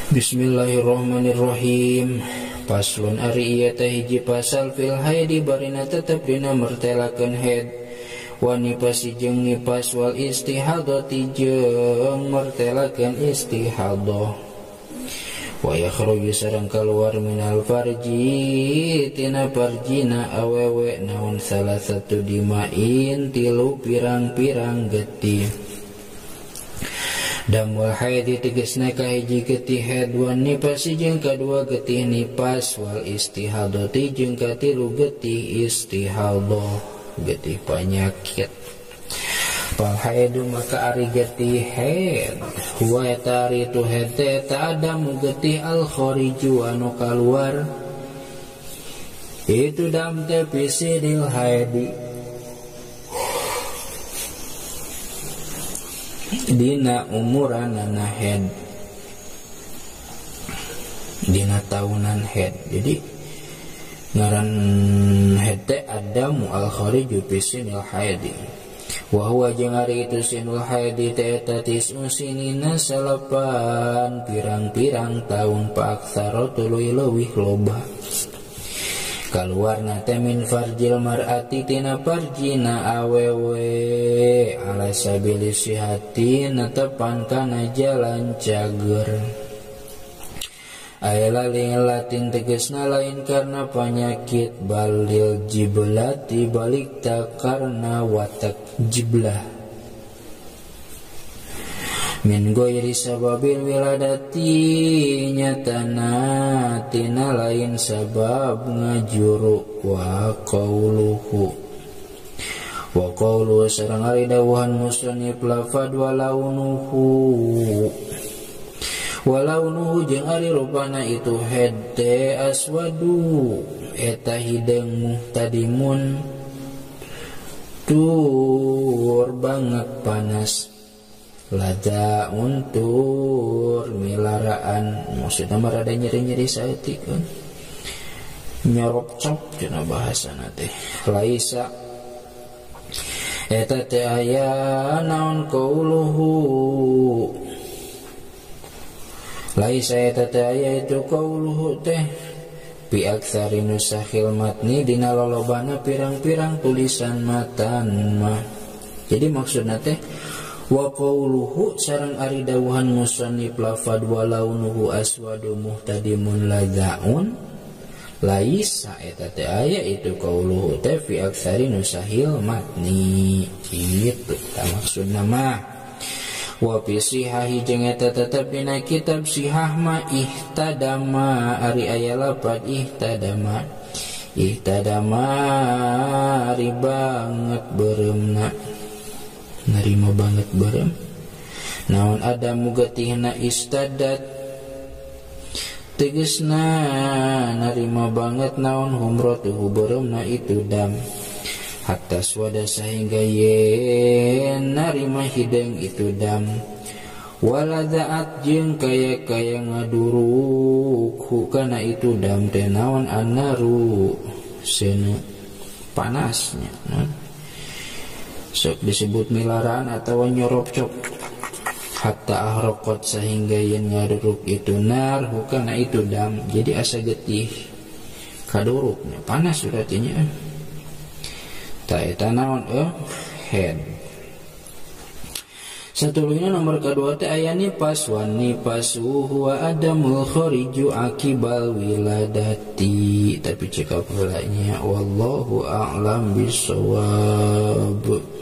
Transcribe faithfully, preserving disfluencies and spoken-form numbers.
Bismillahirrahmanirrahim. Paslun ari ieu teh hiji pasal fil haidi barina tetep dina mertelakeun haid wa nipasi jeung nipas wal istihadati jeung mertelakeun istihadah wa yakhruju sareng kaluar minal farji tina farjina awewe naon salah satu dimain tilu pirang-pirang getih. Damul haidi tegasna kahiji getih haid wa nipasi jeung kadua getih nipas wal istihadati jeung katilu getih istihadah getih penyakit. Fal haidu maka ari getih haid huwa eta ari tu haid teh ta'adamu getih al khariju anu kaluar itu dam teh pisidil haidi dina umuranana haid, dina tahunan haid. Jadi ngaran haid teh adamu al khariju fi sinil haidi wa huwa jeung ari itu sinul haidi teh eta tis'un sinina salapan pirang-pirang tahun pa aksara tuluy leuwih loba kaluarna teh min farjil mar'ati tina farjina awewe ala sabili sihati natepan kana jalan cager. Ayla latin tegesna lain karena penyakit balil jiblati balik tak karena watak jiblah min goiri sababil wiladati nyatana tina lain sabab ngajuru wa qauluhu wa qaulu sareng ari dawuhan musannif lafad walaunuhu walaunuhu jeung ari rupana itu haid teh aswadu eta hideung muhtadimun tur banget panas lada untuk milaraan maksudnya marada nyeri-nyeri saeutik kan nyorop cop cenah bahasana teh laisa eta teh aya naon qauluhu laisa eta teh aya itu qauluhu teh bi aktsari nusahil matni dina lolobana pirang-pirang tulisan matan mah. Jadi maksudna teh wa qauluhu sareng ari dawuhan musannif lafad walaunuhu aswadu muhtadimun ladaun laisa eta teh aya itu qauluhu teh fi aktsari nusahil matni kitu ta maksudna mah. Wa fi sihahi jeung eta tetep dina kitab sihah mah ihtadama ari aya lafad ihtadama ihtadama ari banget bereumna narima banget barem naon adamu getihna istadat tegesna narima banget naon humratuhu baremna itu dam hatta swada sehingga yen narima hideung itu dam waladaat jeung kaya-kaya ngaduruk kana itu dam teh naon anaru senu panasnya nah. Sok disebut milaraan atau nyorop cop hatta ahraqat sehingga yen ngaduruk itu nar hukana itu dam jadi asa getih kaduruknya panas uratinya ta eta naon eh head. Satuluyna nomor kedua teh aya nipas wa nipasu huwa adamul khariju akibal wiladati tapi cekap heula nya wallahu a'lam bissawab.